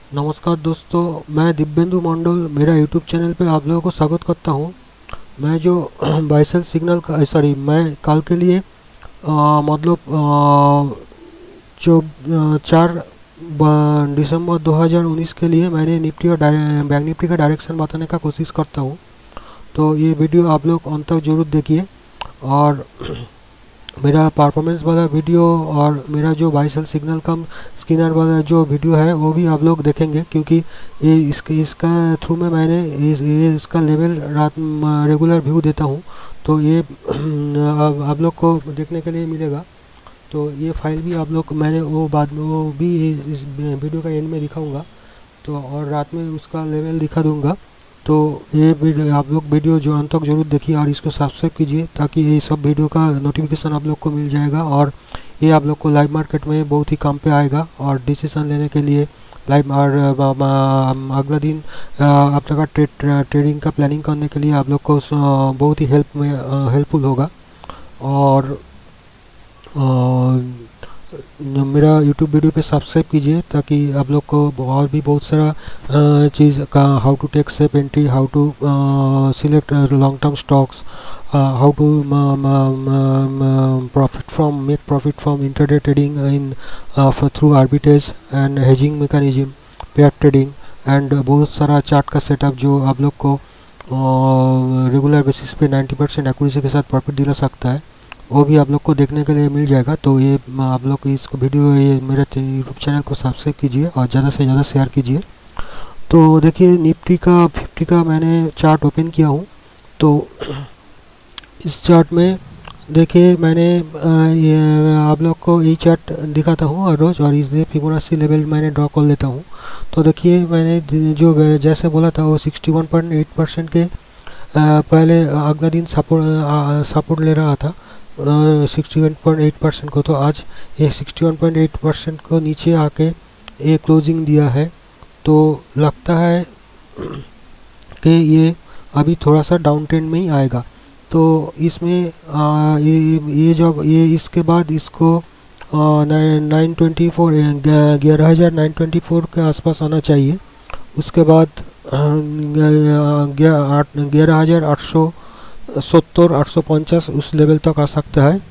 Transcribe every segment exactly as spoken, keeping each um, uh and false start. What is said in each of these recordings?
नमस्कार दोस्तों, मैं दिव्येंदु मंडल मेरा यूट्यूब चैनल पे आप लोगों को स्वागत करता हूँ। मैं जो बाइसेल सिग्नल का सॉरी मैं कल के लिए आ, मतलब आ, जो आ, चार दिसंबर दो हज़ार उन्नीस के लिए मैंने निफ्टी और बैंक निफ्टी का डायरेक्शन बताने का कोशिश करता हूँ। तो ये वीडियो आप लोग अंत तक जरूर देखिए और मेरा परफॉर्मेंस वाला वीडियो और मेरा जो बाइसेल सिग्नल कम स्किनर वाला जो वीडियो है वो भी आप लोग देखेंगे, क्योंकि ये इसके इसका थ्रू में मैंने इस, ये इसका लेवल रात रेगुलर व्यू देता हूँ। तो ये आप, आप लोग को देखने के लिए मिलेगा। तो ये फाइल भी आप लोग मैंने वो बाद में वो भी इस वीडियो का एंड में दिखाऊंगा। तो और रात में उसका लेवल दिखा दूंगा। तो ये वीडियो आप लोग वीडियो जो अंत तक जरूर देखिए और इसको सब्सक्राइब कीजिए, ताकि ये सब वीडियो का नोटिफिकेशन आप लोग को मिल जाएगा और ये आप लोग को लाइव मार्केट में बहुत ही काम पे आएगा और डिसीजन लेने के लिए लाइव और अगला दिन आप लोग का ट्रेड ट्रेडिंग का प्लानिंग करने के लिए आप लोग को बहुत ही हेल्प में हेल्पफुल होगा। और मेरा यूट्यूब वीडियो पे सब्सक्राइब कीजिए, ताकि आप लोग को और भी बहुत सारा चीज़ का how to take safe entry, how to select long term stocks, how to profit from make profit from intraday trading in through arbitrage and hedging mechanism, pair trading and बहुत सारा चार्ट का सेटअप जो आप लोग को regular basis पे ninety percent accuracy के साथ प्रॉफिट दिला सकता है, वो भी आप लोग को देखने के लिए मिल जाएगा। तो ये आप लोग इसको वीडियो ये मेरे यूट्यूब चैनल को सब्सक्राइब कीजिए और ज़्यादा से ज़्यादा शेयर कीजिए। तो देखिए निफ्टी का फिफ्टी का मैंने चार्ट ओपन किया हूँ। तो इस चार्ट में देखिए मैंने ये आप लोग को ये चार्ट दिखाता हूँ और रोज़, और इसलिए फिबोनाची लेवल मैंने ड्रॉ कर लेता हूँ। तो देखिए मैंने जो जैसे बोला था वो sixty one point eight percent के पहले अगला दिन सपोर्ट सपोर्ट ले रहा था sixty one point eight percent को। तो आज ये sixty one point eight percent को नीचे आके ये क्लोजिंग दिया है। तो लगता है कि ये अभी थोड़ा सा डाउन ट्रेंड में ही आएगा। तो इसमें आ, ये ये जब ये इसके बाद इसको नाइन ट्वेंटी फोर ग्यारह हज़ार नाइन ट्वेंटी फोर के आसपास आना चाहिए। उसके बाद ग्यारह हज़ार आठ सौ सत्तर आठ सौ पचास उस लेवल तक आ सकता है।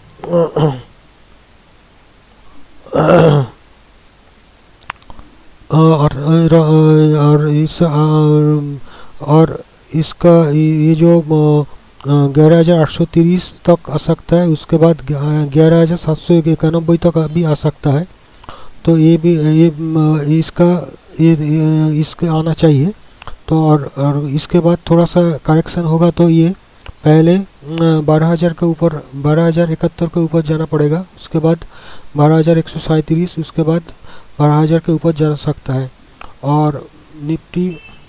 और, और इस और इसका ये जो ग्यारह हज़ार आठ सौ तीस तक आ सकता है। उसके बाद ग्यारह हज़ार सात सौ इक्यानबे तक भी आ सकता है। तो ये भी ये इसका ये इसके आना चाहिए। तो और, और इसके बाद थोड़ा सा करेक्शन होगा। तो ये पहले बारह हज़ार के ऊपर बारह हज़ार इकहत्तर के ऊपर जाना पड़ेगा। उसके बाद बारह हज़ार एक सौ सैंतीस, उसके बाद बारह हज़ार के ऊपर जा सकता है। और निफ्टी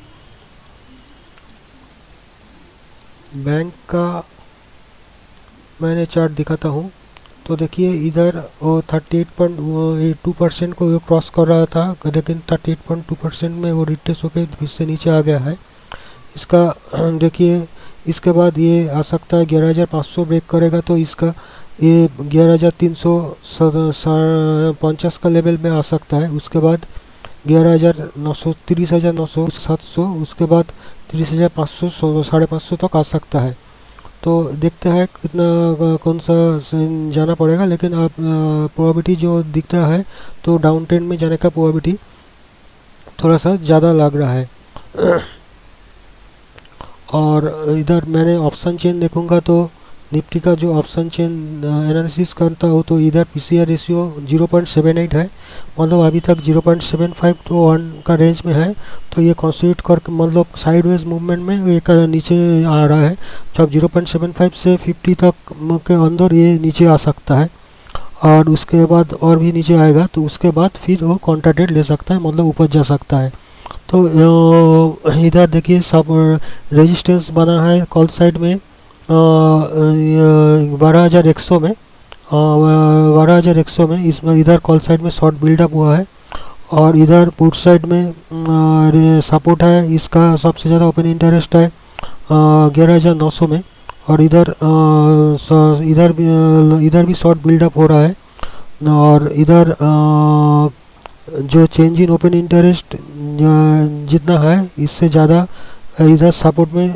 बैंक का मैंने चार्ट दिखाता हूँ। तो देखिए इधर वो thirty eight point two percent को वो क्रॉस कर रहा था, लेकिन thirty eight point two percent में वो रिट्रेस होकर फिर से नीचे आ गया है। इसका देखिए इसके बाद ये आ सकता है ग्यारह हज़ार पाँच सौ ब्रेक करेगा। तो इसका ये ग्यारह हज़ार तीन सौ पचास का लेवल में आ सकता है। उसके बाद ग्यारह हज़ार नौ सौ तीस हज़ार नौ सौ सात सौ, उसके बाद तीस हज़ार पाँच सौ साढ़े पाँच सौ तक आ सकता है। तो देखते हैं कितना कौन सा जाना पड़ेगा, लेकिन आप प्रोबेबिलिटी जो दिख रहा है तो डाउन ट्रेंड में जाने का प्रोबेबिलिटी थोड़ा सा ज़्यादा लग रहा है। और इधर मैंने ऑप्शन चेन देखूंगा तो निफ्टी का जो ऑप्शन चेन एनालिसिस करता हो तो इधर PCR ratio zero point seven eight है, मतलब अभी तक zero point seven five to one का रेंज में है। तो ये कॉन्स्टिट्यूट कर मतलब साइडवेज मूवमेंट में एक नीचे आ रहा है। जब ज़ीरो पॉइंट सेवन फाइव से फिफ्टी तक के अंदर ये नीचे आ सकता है और उसके बाद और भी नीचे आएगा। तो उसके बाद फिर वो काउंटर ट्रेड ले सकता है, मतलब ऊपर जा सकता है। तो इधर देखिए सब रेजिस्टेंस बना है कॉल साइड में बारह हज़ार एक सौ में बारह हज़ार एक सौ में इसमें इधर कॉल साइड में शॉर्ट बिल्डअप हुआ है। और इधर पुट साइड में सपोर्ट है, इसका सबसे ज़्यादा ओपन इंटरेस्ट है ग्यारह हज़ार नौ सौ में। और इधर इधर भी इधर भी शॉर्ट बिल्डअप हो रहा है। और इधर जो चेंज इन ओपन इंटरेस्ट जितना है इससे ज़्यादा इधर सपोर्ट में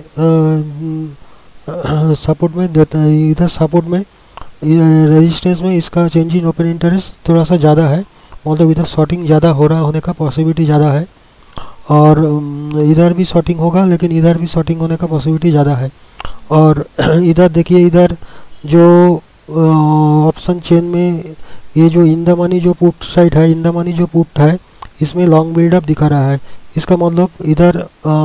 सपोर्ट में देता है, इधर सपोर्ट में रेजिस्टेंस में इसका चेंज इन ओपन इंटरेस्ट थोड़ा सा ज़्यादा है, मतलब इधर शॉर्टिंग ज़्यादा हो रहा होने का पॉसिबिलिटी ज़्यादा है। और इधर भी शॉर्टिंग होगा लेकिन इधर भी शॉर्टिंग होने का पॉसिबिलिटी ज़्यादा है। और इधर देखिए, इधर जो ऑप्शन चेन में ये जो इन द मनी जो पुट साइड है, इन द मनी जो पुट है, इसमें लॉन्ग बिल्डअप दिखा रहा है। इसका मतलब इधर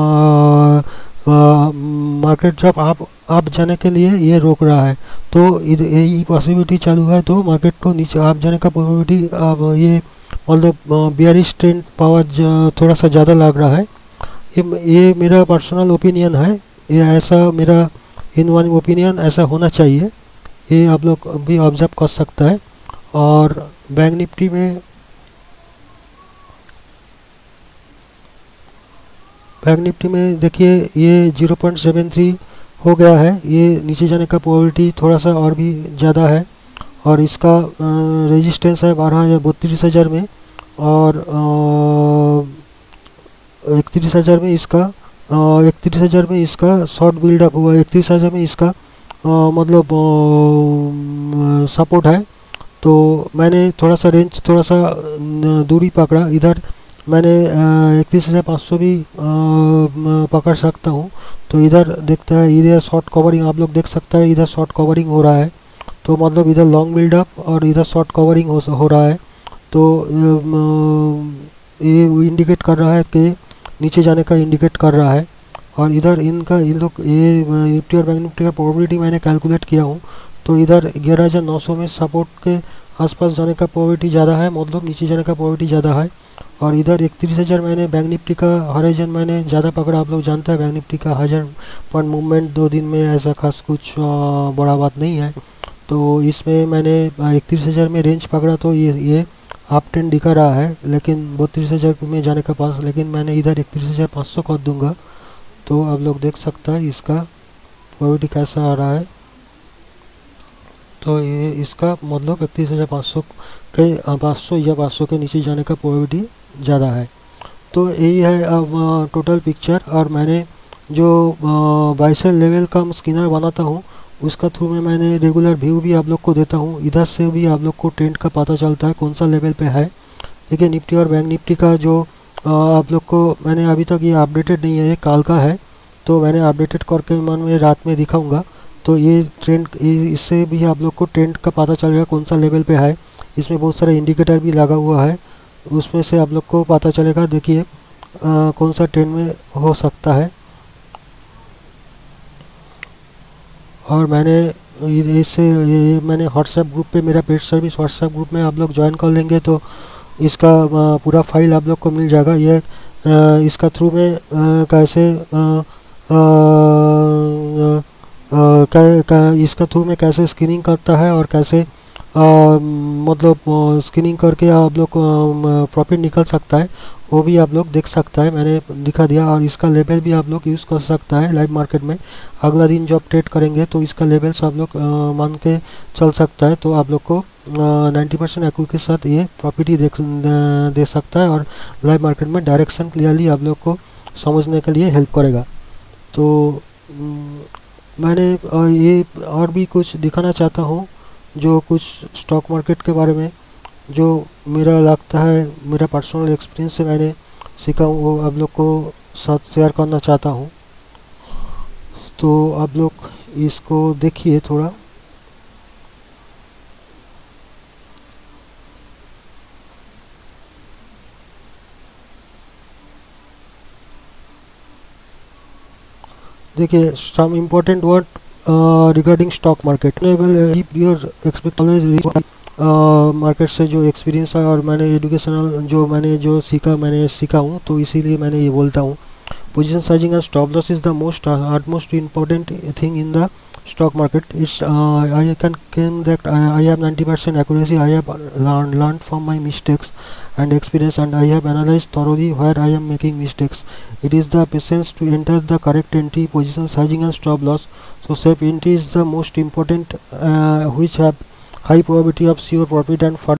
मार्केट जब आप आप जाने के लिए ये रोक रहा है, तो ये पॉसिबिलिटी चालू है, तो मार्केट को नीचे आप जाने का पॉसिबिलिटी अब ये मतलब बियरिश ट्रेंड पावर थोड़ा सा ज़्यादा लग रहा है। ये ये मेरा पर्सनल ओपिनियन है, ये ऐसा मेरा इन वन ओपिनियन ऐसा होना चाहिए, ये आप लोग भी ऑब्जर्व कर सकता है। और बैंक निफ्टी में बैंक निफ्टी में देखिए ये ज़ीरो पॉइंट सेवन थ्री हो गया है, ये नीचे जाने का प्रोबेबिलिटी थोड़ा सा और भी ज़्यादा है। और इसका रेजिस्टेंस है बारह हज़ार बत्तीस हज़ार में, और इकतीस हज़ार में इसका इकतीस हज़ार में इसका शॉर्ट बिल्डअप हुआ, इकतीस हज़ार में इसका आ, मतलब सपोर्ट है। तो मैंने थोड़ा सा रेंज थोड़ा सा दूरी पकड़ा, इधर मैंने इकतीस हज़ार पाँच सौ भी आ, पकड़ सकता हूँ। तो इधर देखता है, इधर शॉर्ट कवरिंग आप लोग देख सकता है, इधर शॉर्ट कवरिंग हो रहा है, तो मतलब इधर लॉन्ग बिल्डअप और इधर शॉर्ट कवरिंग हो, हो रहा है। तो ये इंडिकेट कर रहा है कि नीचे जाने का इंडिकेट कर रहा है। और इधर इनका इन लोग ये निफ्टी और बैंक निफ्टी का प्रोबेबिलिटी मैंने कैलकुलेट किया हूँ, तो इधर ग्यारह हज़ार नौ सौ में सपोर्ट के आसपास जाने का प्रोबेबिलिटी ज़्यादा है, मतलब नीचे जाने का प्रोबेबिलिटी ज़्यादा है। और इधर इकतीस हज़ार मैंने बैंक निफ्टी का हॉराइजन मैंने ज़्यादा पकड़ा, आप लोग जानते हैं बैंक निफ्टी का हज़ार पॉइंट मूवमेंट दो दिन में ऐसा खास कुछ बड़ा बात नहीं है। तो इसमें मैंने इकतीस हज़ार में रेंज पकड़ा, तो ये ये अप ट्रेंड दिखा रहा है, लेकिन बत्तीस हज़ार में जाने का पास, लेकिन मैंने इधर इकतीस हज़ार पाँच सौ कर दूँगा। तो आप लोग देख सकता है इसका प्रोबेबिलिटी कैसा आ रहा है। तो ये इसका मतलब इकतीस हज़ार पाँच सौ के पाँच सौ या पाँच सौ के नीचे जाने का प्रोबेबिलिटी ज़्यादा है। तो यही है अब टोटल पिक्चर। और मैंने जो बाय सेल लेवल का स्कैनर बनाता हूँ, उसका थ्रू में मैंने रेगुलर व्यू भी आप लोग को देता हूँ, इधर से भी आप लोग को ट्रेंड का पता चलता है कौन सा लेवल पे है। देखिए निफ्टी और बैंक निफ्टी का जो आ, आप लोग को मैंने अभी तक ये अपडेटेड नहीं है, ये काल का है, तो मैंने अपडेटेड करके मन में रात में दिखाऊंगा। तो ये ट्रेंड, इससे भी आप लोग को ट्रेंड का पता चलेगा कौन सा लेवल पे है। इसमें बहुत सारे इंडिकेटर भी लगा हुआ है, उसमें से आप लोग को पता चलेगा, देखिए कौन सा ट्रेंड में हो सकता है। और मैंने इससे ये मैंने व्हाट्सएप ग्रुप पे, मेरा पेड सर्विस व्हाट्सएप ग्रुप में आप लोग ज्वाइन कर लेंगे तो इसका पूरा फाइल आप लोग को मिल जाएगा। ये इसका थ्रू में कैसे इसका थ्रू में कैसे स्क्रीनिंग करता है और कैसे आ, मतलब स्क्रीनिंग करके आप लोग प्रॉफिट निकल सकता है, वो भी आप लोग देख सकता है, मैंने दिखा दिया। और इसका लेवल भी आप लोग यूज़ कर सकता है लाइव मार्केट में। अगला दिन जब ट्रेड करेंगे तो इसका लेवल्स आप लोग मान के चल सकता है, तो आप लोग को नाइन्टी परसेंट एक्यूरेसी के साथ ये प्रॉफिट ही देख दे सकता है। और लाइव मार्केट में डायरेक्शन क्लियरली आप लोग को समझने के लिए हेल्प करेगा। तो मैंने ये और भी कुछ दिखाना चाहता हूँ, जो कुछ स्टॉक मार्केट के बारे में जो मेरा लगता है, मेरा पर्सनल एक्सपीरियंस से मैंने सीखा हूँ, वो आप लोग को साथ शेयर करना चाहता हूँ। तो आप लोग इसको देखिए थोड़ा। देखिए some important word regarding stock market. Your expect market से जो एक्सपीरियंस है और मैंने एजुकेशनल जो मैंने जो सीखा मैंने सीखा हूँ, तो इसीलिए मैंने ये बोलता हूँ। Position sizing and stop loss is the most utmost important thing in the stock market. It's uh, I can claim that I, I have ninety percent accuracy. I have learned, learned from my mistakes and experience, and I have analyzed thoroughly where I am making mistakes. It is the patience to enter the correct entry, position sizing and stop loss. So safe entry is the most important, uh, which have high probability of sure profit and further